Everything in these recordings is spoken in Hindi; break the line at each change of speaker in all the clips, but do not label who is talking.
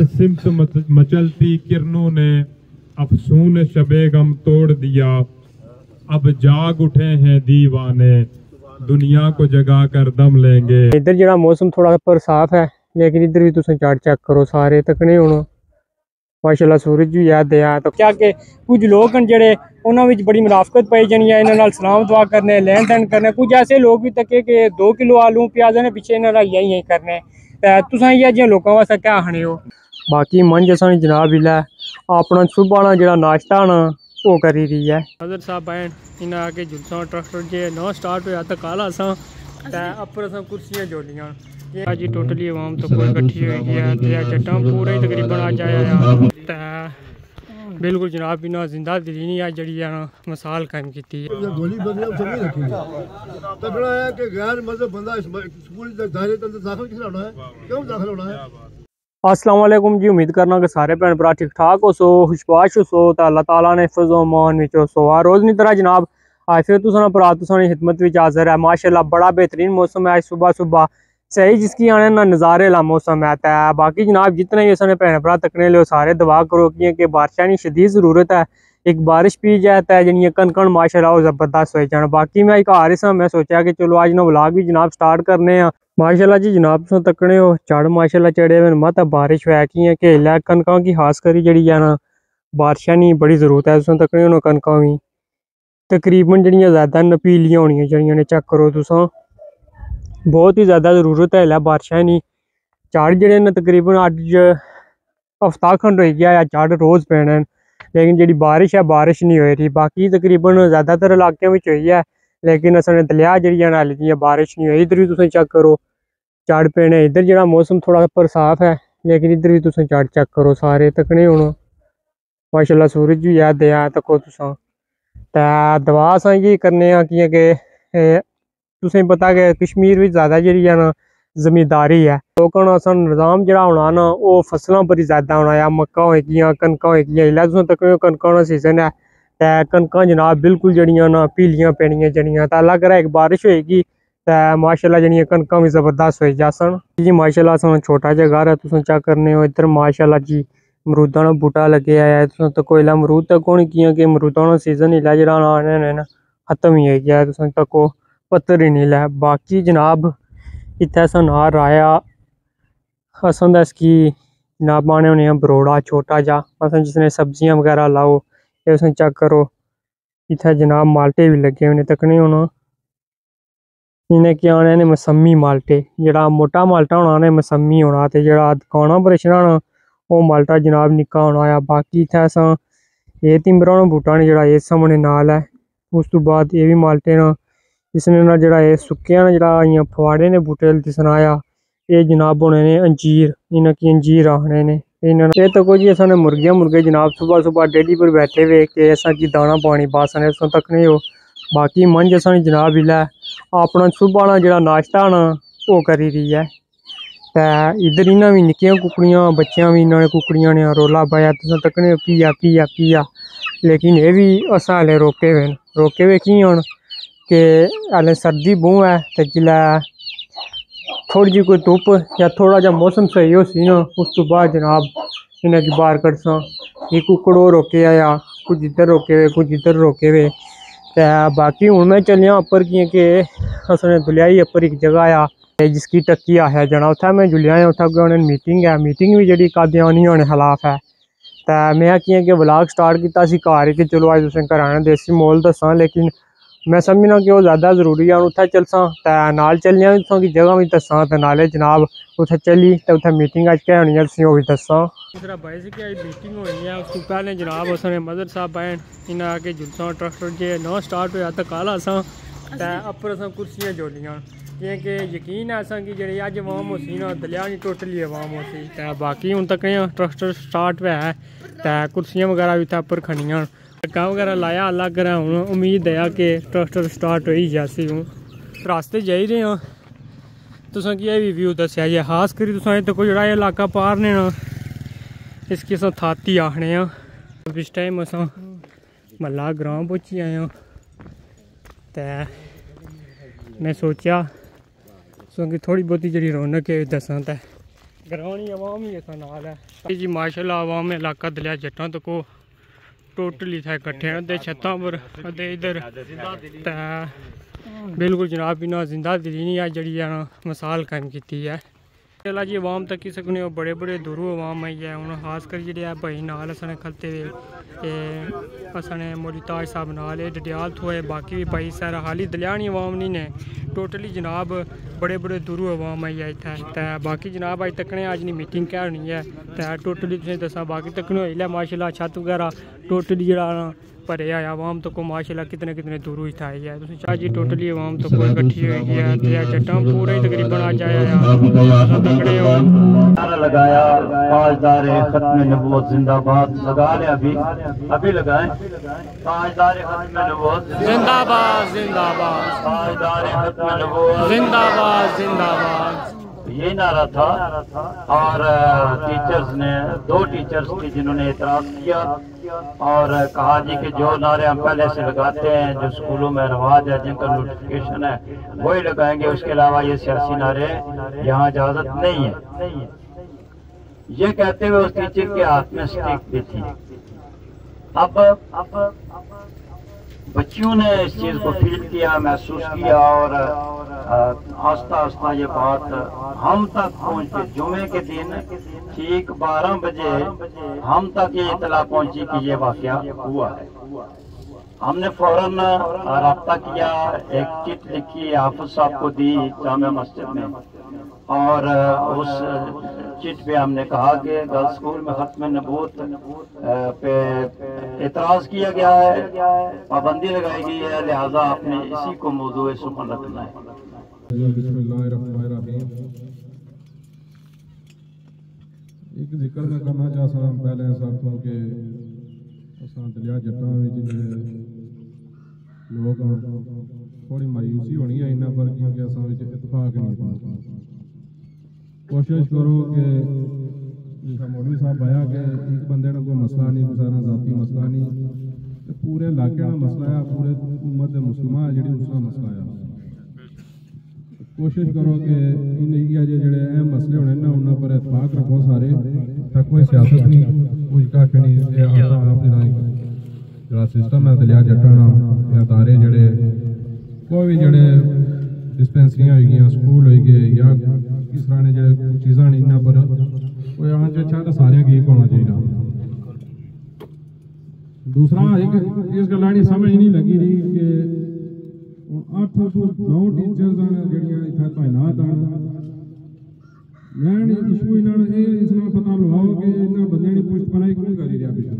हर सिमत मचलती किरणों ने अफसून शबे गम तोड़ दिया। अब जाग उठे हैं दीवाने, दुनिया को जगा कर दम लेंगे।
इधर जरा मौसम थोड़ा पर साफ है, लेकिन इधर भी तुम चार चेक करो सारे तकने होना माशाल्लाह सूरज भी याद है। तो क्या कि कुछ लोग हैं जेडे उन्होंने बड़ी मुनाफकत पाई जानी है, इन्होंने सलाम दुआ करने लेन देन करने। कुछ ऐसे लोग भी तके कि 2 किलो आलू प्याज ने पिछे इन्होंने यही करने। तुम इयै जे लोगों वास्ते क्या आखने हो। बाकी मंझ असां जनाब इला अपना सुबह ना जो नाश्ता ना वो करी रही है। हजर साहब आए इन्हें आके जुलसा ट्रैक्टर जे ना स्टार्ट होया तो कल असां अपर असां कुर्सियां जोड़ियां। ये जी टोटली आवाम तो कोई इकट्ठी हुई है, जट्टा पूरा ही तकरीबन अज आया बिल्कुल जनाब इन्हें जिंदा दिली नहीं अज जी मिसाल कायम की। अस्सलाम वालेकुम जी, उम्मीद करना कि सारे भैन भरा ठीक ठाक हो सो खुशबाश हो सो तो अल्लाह ताला ने हिफ्ज़ मान विच सो। रोज़ की तरह जनाब आज फिर तुसां भरा तुसां खिदमत विच हाज़िर है। माशाल्लाह बड़ा बेहतरीन मौसम है, आज सुबह सुबह सही जिसकी आने ना नज़ारे ला मौसम है। तो बाकी जनाब जितने भी असने भैन भरा तकने लो सारे दुआ करो कि बारिशा की शदीद ज़रूरत है। एक बारिश पी जाए तो जी कनक माशाल्लाह वो ज़बरदस्त हो जाए। बाकी मैं एक घर सा मैं सोचा कि चलो आज ना व्लॉग भी जनाब स्टार्ट करने माशाल्लाह जी। जनाब तुम तकने हो चढ़ माशाल्लाह चढ़े हुए मत बारिश है कि खेल कनकों की खास करी जी ना बारिशा की बड़ी जरूरत है। तुम तकने हो कनकों भी तकरीबन जड़ियाँ ज़्यादा नपीलियां होनी जड़ियाँ ने चेक करो तुम, बहुत ही ज़्यादा जरूरत है बारिशा की। चढ़ जड़े ने तकरीबन अज हफ्ता खंड हो गया है चढ़ रोज़ पैने, लेकिन जी बारिश है बारिश नहीं हो रही। बाकी तकरीबन ज़्यादातर इलाकों में हुई है, लेकिन असने दलिया जी नाली दी बारिश नहीं हुई। इधर भी तुम चेक करो चढ़ पेने। इधर जरा मौसम थोड़ा पर साफ है, लेकिन इधर भी तुम चढ़ चेक करो सारे तकने होना माशाल्लाह सूरज भी याद है तको तुसा। तो दवा असा ये करने कि तुसें पता कि कश्मीर में ज़्यादा जी ना जमींदारी है, लोगों का निज़ाम जरा होना ना वो फसलों पर ही ज़्यादा होना है। मक्का होगी कनक होगी इला तुम तक कनकों का सीजन है। तो कनक जनाब बिल्कुल जड़ियाँ ना पीलियां पैनियां जड़ियाँ तो अल्लाह करा एक बारिश होएगी तो माशाल्लाह जड़ियाँ कनक भी जबरदस्त हो जासन जी। माशाल्लाह अस छोटा जहा घर है तुम चेक करने हो। इधर माशाल्लाह जी मरूदा का बूटा लगे है तो कोई अमरूद तक होनी कि मरूदा का सीजन इला जरा आने खत्म ही हो गया तुम तको पत्तर ही नहीं लै। बाकी जनाब इतना अस ना राया असन इसकी जनाब पाने होने बरोड़ा छोटा जा अस जिसने सब्जियां वगैरह लाओ ये तुम चेक करो। इतना जनाब माल्टे भी लगे हुए तकने होना इन्हें क्या आने ने मौसमी माल्टे जरा मोटा माल्टा होना ने मौसमी होना तो जरा दुकाना पर रछना ना वो माल्टा जनाब निक्का होना आ। बाकी इतना अस ये तिंबरा बूटा ने जरा इस सामने नाल है। उस तो बाद ये भी माल्टे ना इसने ना जरा ये सुक्या ना जरा इं फवाड़े ने बूटे दिसना आया। ये जनाब होने ने अंजीर इन्हें की अंजीर आखने ने ये तो कुछ असा मुर्गे जनाब सुबह सुबह डेली पर बैठे हुए कि असा की दाना पानी पासने तकने हो। बाकी मंझ असा जनाब इला अपना सुबह ना जो नाश्ता ना वो करी रही है। तो इधर इन्हें भी निक्कियां कुकड़ियां बच्चियां भी इन्होंने कुकड़ियां ने रोला पाया तुम तकने पिया पिया पिया। लेकिन ये भी अस हले रोके हुए कियां कि हले सर्दी बहुत है तो जिला थोड़ी जी कोई धुप या थोड़ा जा मौसम सही हो सी ना उस तो बाद जनाब इन्हें की बाहर कटसा। ये कुकड़ो रोके आया कुछ इधर रोके हुए कुछ इधर रोके हुए। तो बाकी हूँ मैं चलिया उपर कि असने दुलियाई उपर एक जगह आया जिसकी टक्की आया जाना उत्थे मैं जुलिया उत्थे मीटिंग है। मीटिंग भी जी कादियानी होने खिलाफ है। तो मैं कि व्लॉग स्टार्ट किया घर कि चलो अज तुम घर देसी माहौल दसा, लेकिन मैं समझना कि वो ज़्यादा जरूरी है उत्थे चलसा तो नाल चलिया उत्थों की जगह भी दसा तो नाले जनाब उत्थे चली तो उत्थे मीटिंग अज क्या होनी है वो भी दसा। दूसरा भाई से क्या मीटिंग होनी है उसको पहले जनाब उसने मदर साहब आए इन्हें आके जुलसा ट्रैक्टर जे ना स्टार्ट होया तो कल असा अपर अस कुर्सियां जोड़ियां कि यकीन है असा कि जी अज आवाम हो सी ना दलिया नहीं टोटली आवाम हो सी। तो बाकी हूँ तक ट्रैक्टर स्टार्ट हुआ है तो कुर्सियां वगैरह भी इतने उपर खड़ियां टक्का वगैरह लाया अल्लाह करा हूँ उम्मीद है कि ट्रैक्टर स्टार्ट हो ही जासी। हूँ रास्ते जाई रहे हैं तुसा की भी व्यू दसिया जी खास करी तुसा तो कोई जो इलाका पार ने ना इसकी अस थाती आखने इस टाइम अस महला ग्रां पहुँची आए तो मैं सोचा तुसा की थोड़ी बहुती जी रौनक है दसा तो ग्रानी आवाम ही इस नाल है जी माशाल्लाह। आवाम इलाका दलिया जट्टां तो को टोटली इत्थै कट्ठे न अद्धे छत्तां पर अद्धे इधर ते बिल्कुल जनाब इन्ना जिंदा दिली नहीं है जड़ी ना मिसाल कायम की है। चला जी आवाम तक ही सकने बड़े बड़े दूरों आवाम आई है हूँ खास कर जे भाई नाल असने खलते हुए असने मोरीताज साहब नाल डडियाल थोए बाकी भी भाई सारा हाली दलियानी आवाम नहीं ने टोटली जनाब बड़े बड़े दूरों आवाम आई है इत्थै ते बाकी जनाब अज तकने अज नहीं मीटिंग क्या होनी है ते टोटली तुसें दसा बाकी तकने होई लै माशाल्लाह छत वगैरह टोटली जरा भरे आया आवाम तो को माशाल्लाह कितने कितने दूरों इत्थै आई है तुसें चाह जी टोटली आवाम तो कोई इकट्ठी हुई है दरिया जट्टां पूरा ही तकरीबन अज आया तकड़े हो
नारा लगाया ताजदार खत्म नबूवत जिंदाबाद लगा ले अभी लगाएं ताजदार खत्म नबूवत
जिंदाबाद जिंदाबाद
ताजदार खत्म नबूवत
जिंदाबाद जिंदाबाद
ये नारा था। और टीचर्स ने 2 टीचर्स थी जिन्होंने एतराज किया और कहा जी कि जो नारे हम पहले से लगाते हैं जो स्कूलों में रवाज है जिनका नोटिफिकेशन है वही लगाएंगे, उसके अलावा ये सियासी नारे यहाँ इजाजत नहीं है। ये कहते हुए उस टीचर के हाथ में स्टिक भी थी। अब बच्चियों ने इस चीज को फील किया, महसूस किया और आस्ता आस्ता ये बात हम तक पहुंची। जुमे के दिन ठीक 12 बजे हम तक ये इतला पहुंची कि ये वाकया हुआ है। हमने फौरन राब्ता किया, एक चिट लिखी हाफिज साहब को दी जामिया मस्जिद में और उस चिट पे हमने कहा कि गर्ल्स स्कूल में खत्म नबूवत पे एतराज किया गया है, पाबंदी लगाई गई है, लिहाजा आपने इसी को मौजूद सुखन रखना है।
एक जिक्र मैं करना चाहता हूँ पहले सब तो कि दलिया जट्टां लोग थोड़ी मायूसी होनी है इन्ना पर क्योंकि इतफाक नहीं था। कोशिश करो कि जिस मौलवी साहब आया कि एक बंदे ने कोई मसला नहीं, कोई सारा जाती मसला नहीं, तो पूरे इलाके का मसला है, पूरे उम्मत मुस्लिमा जी उसका मसला है। कोशिश करो कि इन जेडे अहम मसले होने ना उन्होंने पर इतफाक रखो सारे, तक कोई सियासत नहीं कोई कख नहीं। जरा सिस्टम है दलिया जट्टां अदारे जेडे कोई भी जेडे डिस्पेंसरियां हो गई स्कूल हो गए या इस तरह ने जो चीज़ा नहीं इन्ना पर कोई आना अच्छा तो सारे ठीक होना चाहिए। दूसरा एक इस गल नहीं समझ नहीं लगी रही कि 8 तो 9 टीचर्स जड़ियाँ इतना तैनात मैं इशू इन्होंने पता लगाओ कि इन्होंने बंदे की पुष्ट पढ़ाई कौन कर रहा पिछले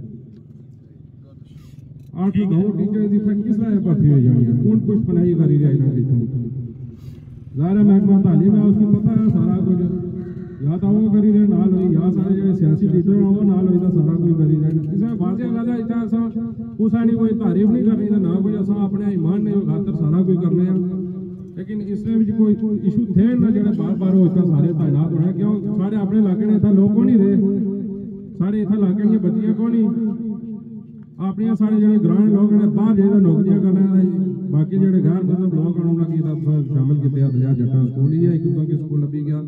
8 9 टीचर किस तरह भर्ती हो जानी है, कौन पुष्ट पढ़ाई कर रहा इन्होंने ज़ाहिर महकमा तालीम है उसको पता है सारा कुछ, या तो वो करी रहे नाल हुई या सारे जो सियासी लीडर हैं वो नाल हुई सारा कुछ करी रहे। किसी वाजिब गल है इतना असा उस कोई तारीफ नहीं करनी ना कोई असा अपने ईमान ने खातर सारा कुछ करने हैं, लेकिन इसमें भी कोई इशू थे ना जो बार बार हो इतना सारे तैनात होने क्यों सारे अपने इलाके ने इतना लोग को नहीं रहे, सारे इतना इलाके की बच्चियां को नहीं अपने सारे जो ग्रामीण लोग ने बाहर जो नौकरियां करने बाकी जो गैर मतलब लोग उन्होंने शामिल किया दलिया जट्टां स्कूल ही है एक क्योंकि स्कूल लभी गया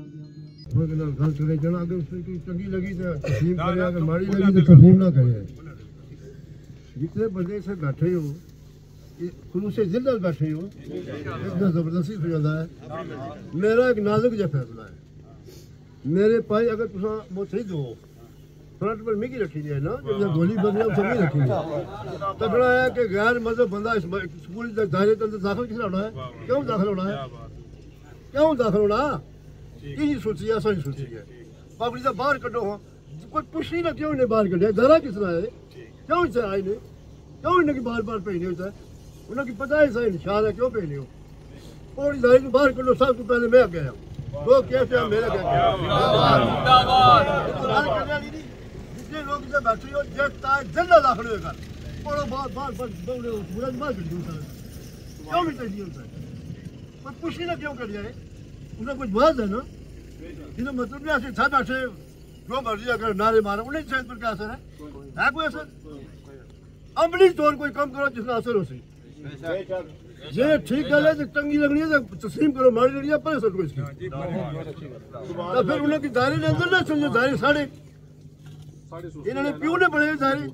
चंगी लगी तो तस्लीम करे, अगर माड़ी लगी तो तस्लीम ना करे। जितने बंदे से बैठे हो खुलूस से जिल्लत बैठे हो इतना जबरदस्ती हो जाता है। मेरा एक नाजुक जहा फैसला है, मेरे पाई अगर तुसा वो सही दो फ्रंट पर मिगी रखी है ना जो गोली बंदे सब नहीं रखी है तगड़ा है कि गैर मजहब बंदा इस स्कूल के दायरे के अंदर दाखिल किस होना है, क्यों दाखिल होना है, क्यों दाखिल होना यही सोची है, ऐसा नहीं सोची है। पब्लिक से बाहर कटो हो कोई पुछ नहीं ना क्यों इन्हें बाहर कटे डरा किस तरह है, क्यों इसे आए ने क्यों इन्हें बार बार पहने होता है, उन्हें पता है सही निशान है क्यों पहने हो और दायरे बाहर कटो सब तो पहले मैं गया दो कैसे मेरे लोग इधर बैठे हो देखता है जिंदा दाखिल होगा और बहुत पूरा बात कर दूसरा क्यों नहीं चाहिए होता है कोई पुछ नहीं ना क्यों कर जाए उन्हें कुछ बात है ना जिन्हें मतलब नहीं ऐसे था बैठे जो मर्जी अगर नारे मारे उन्हें सेहत पर क्या असर है कोई असर अमली तौर कोई कम करो जिसका असर हो सही ये ठीक गल है, चंगी लगनी है तो तस्लीम करो, माड़ी लगनी है पर सको इसकी। तो फिर उन्हें दायरे के अंदर ना समझो, दायरे साढ़े इन्होंने प्यो ने बने दायरे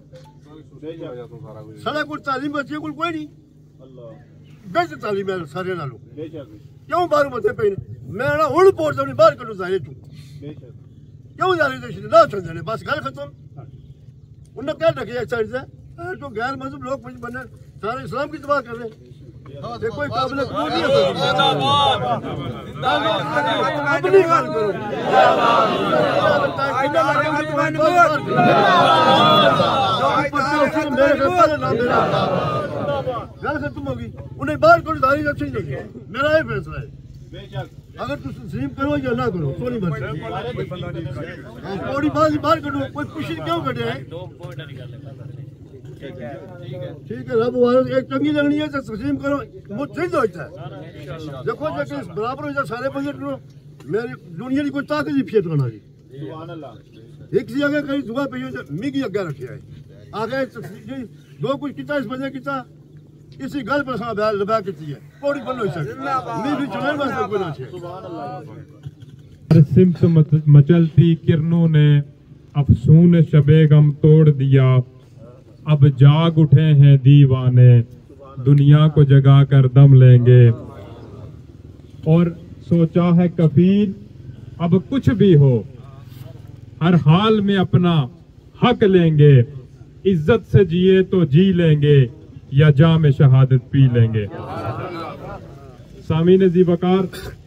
सारा कुछ तालीम बच्चे को कोई नहीं बेस्ट तालीम है सारे नालों क्यों बाहर मते पे मैं ना हुण पोर अपनी बाहर करूं दायरे तू क्यों दायरे दे ना समझने बस गल खत्म। उन्हें क्या रखे साइड से जो गैर मजहब लोग कुछ बने सारे इस्लाम की तबाह कर रहे हैं। कोई काबिल कबूल नहीं है। अपनी गल करो गल खत्म होगी। उन्हें बाहर कोई दारी अच्छी नहीं लगी, मेरा ये फैसला है। अगर तुम तस्लीम करो या ना करो तो नहीं बच थोड़ी बाहर करो, कोई खुशी क्यों कटे है। ठीक है रब एक चंगी लगनी है तो तस्लीम करो, वो ठीक होता है। देखो जब बराबर हो जाए सारे बंदे करो, मेरी दुनिया की कोई ताकत नहीं फिर करना जी। एक सी अगर कहीं दुआ पे मिगी अगे रखे है आगे जो कुछ किया इस बंदे किया इसी गल पर लबा की है पौड़ी बंद हो सके मैं भी चुनाव में
सिमत मचलती किरणों ने अफसून शबे गम तोड़ दिया, अब जाग उठे हैं दीवाने, दुनिया को जगा कर दम लेंगे। और सोचा है कफील अब कुछ भी हो, हर हाल में अपना हक लेंगे, इज्जत से जिए तो जी लेंगे या जाम शहादत पी लेंगे। सामीन जी वकार,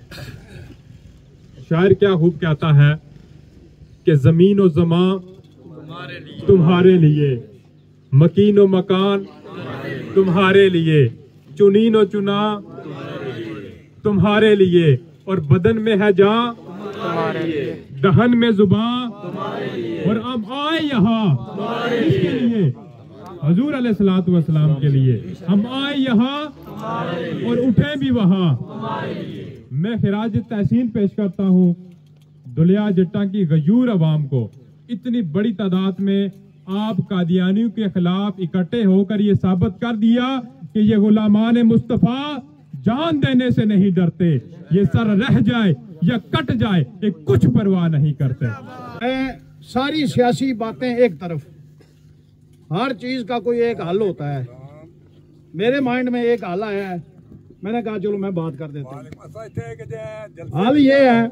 शायर क्या खूब कहता है कि जमीन और जमा तुम्हारे लिए, मकीन व मकान तुम्हारे लिए, चुनीन व चुना तुम्हारे लिए, और बदन में है जान दहन में जुबान, और अब आए यहाँ किसके लिए, हजूर अलैहिस्सलातु वस्सलाम के लिए। हम आए यहाँ और उठे भी वहाँ। मैं खिराज तहसीन पेश करता हूँ दुलिया जट्टा की गयूर अवाम को। इतनी बड़ी तादाद में आप कादियानियों के खिलाफ इकट्ठे होकर ये साबित कर दिया कि ये गुलामान मुस्तफ़ा जान देने से नहीं डरते, ये सर रह जाए या कट जाए ये कुछ परवाह नहीं करते।
सारी सियासी बातें एक तरफ, हर चीज का कोई एक हल होता है। मेरे माइंड में एक हल आया है, मैंने कहा चलो मैं बात कर देता हूँ। हाल ये है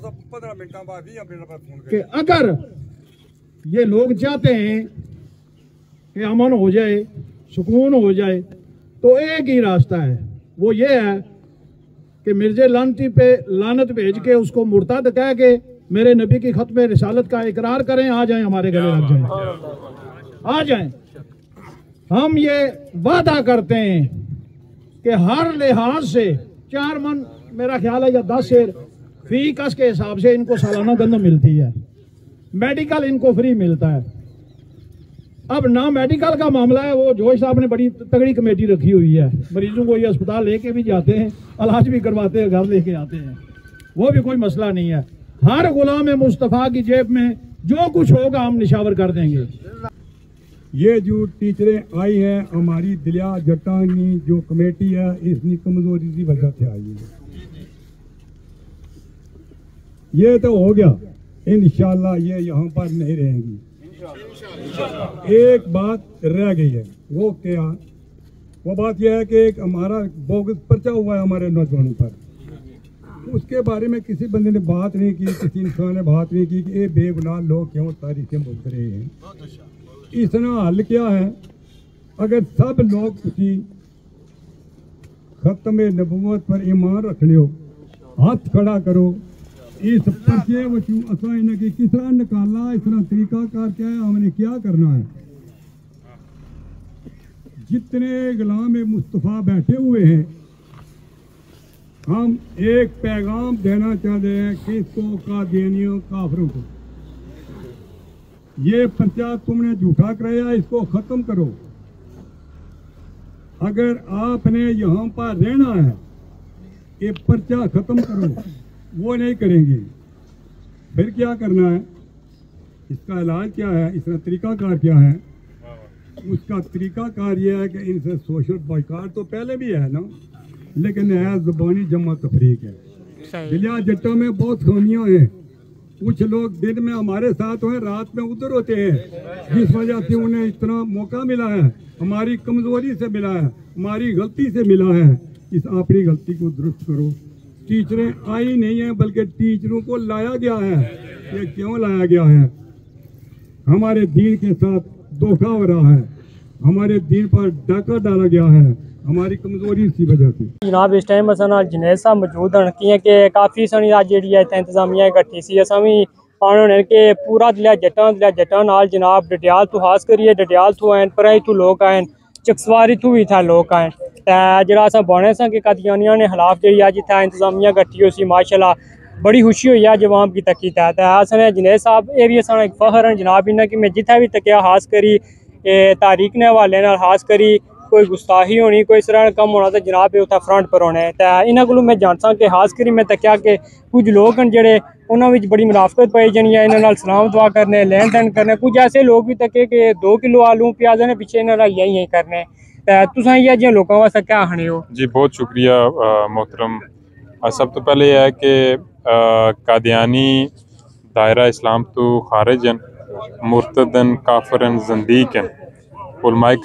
कि अगर ये लोग चाहते हैं कि अमन हो जाए, सुकून हो जाए, तो एक ही रास्ता है, वो ये है कि मिर्जे लानती पे लानत भेज के उसको मुर्ताद कह के मेरे नबी की खत्म रिसालत का इकरार करें, आ जाएं हमारे गले लग जाएं, आ जाएं। हम ये वादा करते हैं कि हर लिहाज से 4 मन मेरा ख्याल है या 10 शेर फी कस के हिसाब से इनको सालाना गंदम मिलती है, मेडिकल इनको फ्री मिलता है। अब ना मेडिकल का मामला है, वो जोश साहब ने बड़ी तगड़ी कमेटी रखी हुई है, मरीजों को ये अस्पताल लेके भी जाते हैं, इलाज भी करवाते हैं, घर लेके आते हैं, वो भी कोई मसला नहीं है। हर गुलाम मुस्तफ़ा की जेब में जो कुछ होगा हम निशावर कर देंगे।
ये जो टीचरें आई हैं हमारी दिलिया जट्टानी जो कमेटी है, इसकी कमजोरी की वजह से आई है। ये तो हो गया, इंशाल्लाह ये यहाँ पर नहीं रहेंगी। एक बात रह गई है, वो क्या? वो बात यह है कि एक हमारा बोगस पर्चा हुआ है हमारे नौजवानों पर, उसके बारे में किसी बंदे ने बात नहीं की, किसी इंसान ने बात नहीं की कि ये बेगुनाह लोग क्यों तारीखें बोल रहे हैं। इसका हल क्या है? अगर सब लोग उसी खत्म नबूवत पर ईमान रखने हो, हाथ खड़ा करो, इस पर्चे वचू असा इनकी किस तरह निकाला, इस तरह तरीका कार क्या है, हमने क्या करना है। जितने गुलाम मुस्तफ़ा बैठे हुए हैं, हम एक पैगाम देना चाहते हैं किसको, कादियानियों काफिरों को। ये पर्चा तुमने झूठा कराया, इसको खत्म करो। अगर आपने यहाँ पर रहना है, ये पर्चा खत्म करो। वो नहीं करेंगे, फिर क्या करना है? इसका इलाज क्या है, इसका तरीकाकार क्या है? उसका तरीकाकार यह है कि इनसे सोशल बॉयकॉट तो पहले भी है ना, लेकिन है ज़ुबानी जमा तफरीक है। दिलिया जट्टों में बहुत खामियां हैं। कुछ लोग दिन में हमारे साथ हैं, रात में उधर होते हैं, जिस वजह से उन्हें इतना मौका मिला है, हमारी कमजोरी से मिला है, हमारी गलती से मिला है। इस अपनी गलती को दुरुस्त करो। टीचरें आई नहीं है, बल्कि टीचरों को लाया गया है। ये क्यों लाया गया है? हमारे दीन के साथ धोखा हो रहा है, हमारे दीन पर डाका डाला गया है, हमारी कमजोरी इसी वजह से।
जनाब इस टाइम असां नाल जुनैद साहब मौजूद हैं कि काफ़ी सारी अज जी इत्थे इंतजामिया इकट्ठी सी। असां भी आने होने कि पूरा दिलिया जट्टां नाल जनाब डडियाल तो खास करिए डडियाल तो आए पर इतों लोग आए चकसवारी तो भी इत्थे लोग आए जरा असां बने सा कि कादियानियां ने खिलाफ जी अज इत्थे इंतजामिया इकट्ठी होई माशाअल्लाह बड़ी खुशी हुई है जवाब की तकी तैत है। असने जुनैद साहब ये भी असा एक फखर है जनाब इन्हें कि मैं जिथे भी तकिया खास करी तारीख ने हवाले नाल खास करी कोई गुस्ताही होनी कोई इस तरह कम होना तो जनाब उत्थे फ्रंट पर होने तो इन्हों को मैं जानता कि खास करी मैं तकिया कि कुछ लोग हैं जेडे उन्होंने बड़ी मुनाफकत पाई जानी है इन्होंने सलाम दुआ करने लेन देन करने। कुछ ऐसे लोग भी तके कि 2 किलो आलू प्याज ने पिछे इन्होंने यही करने तुम ये जिन लोगों वास्ते क्या आखने हो? जी
बहुत शुक्रिया मोहतरम। सब तो पहले यह है कि कादियानी दायरा इस्लाम तो खारिज हैं, मुर्तदन काफरन जंदीक हैं। उलमाए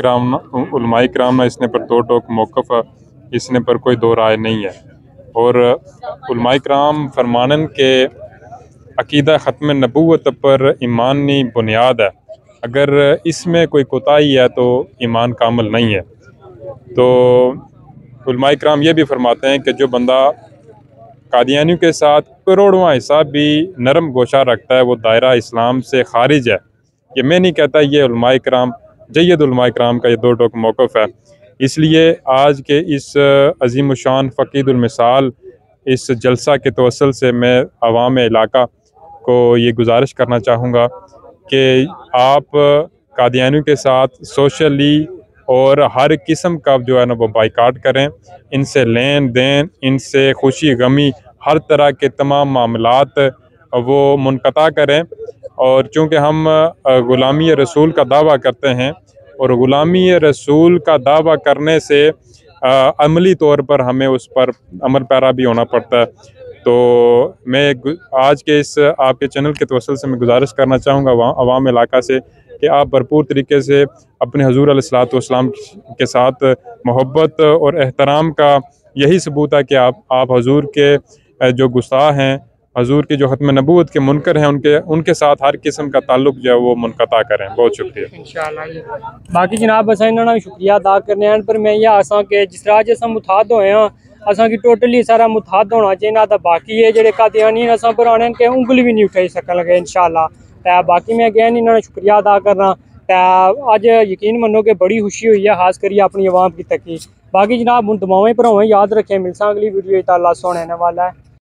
कराम इसने पर दो टोक मौक़िफ़ है, इसने पर कोई दो राय नहीं है। और उलमाए कराम फरमानन के अकीदा ख़त्म नबूवत पर ईमानी बुनियाद है, अगर इसमें कोई कोताही है तो ईमान कामिल नहीं है। तो उलमाए कराम ये भी फरमाते हैं कि जो बंदा कादियानियों के साथ करोड़वां हिस्सा भी नरम गोशा रखता है वो दायरा इस्लाम से खारिज है। ये मैं नहीं कहता, ये उलमाए कराम जय्यद उलमाए कराम का ये दो टोक मौक़िफ़ है। इसलिए आज के इस अजीम शान फ़कीदुल मिसाल इस जलसा के तवस्सुल से मैं अवाम इलाका को ये गुजारिश करना चाहूँगा कि आप कादियानियों के साथ सोशली और हर किस्म का जो है ना वो बाइकाट करें, इनसे लेन देन, इनसे खुशी गमी, हर तरह के तमाम मामलात वो मुनक़ता करें। और चूँकि हम ग़ुलामी रसूल का दावा करते हैं और ग़ुलामी रसूल का दावा करने से अमली तौर पर हमें उस पर अमल पैरा भी होना पड़ता है। तो मैं आज के इस आपके चैनल के तवस्सुल से मैं गुजारिश करना चाहूँगा अवाम इलाका से कि आप भरपूर तरीके से अपने हुज़ूर अलैहिस्सलातु वस्सलाम के साथ मोहब्बत और एहतराम का यही सबूत है कि आप हुज़ूर के जो गुस्ताह हैं, हुज़ूर की जो ख़त्म नबूवत के मुनकर हैं उनके साथ हर किस्म का ताल्लुक जो है वो मुनक़ता करें। बहुत शुक्रिया
इंशाअल्लाह। बाकी जनाब असा इन्होंने शुक्रिया अदा करने पर मैं यह आसा कि जिस तरह अज अस मुताद होए हाँ असा की टोटली सारा मुताद होना चाहिए तो बाकी है जेडे कादियानी असा पुराने के उंगली भी नहीं उठाई सकन लगे इंशाअल्लाह। तो बाकी मैं अगेन इन्होंने शुक्रिया अदा करना तो अज यकीन मनो कि बड़ी खुशी हुई है खास करिए अपनी आवाम की तकी। बाकी जनाब हम दुआएं भरावें याद रखें, मिलसा अगली वीडियो अल्लाह सोने वाला है।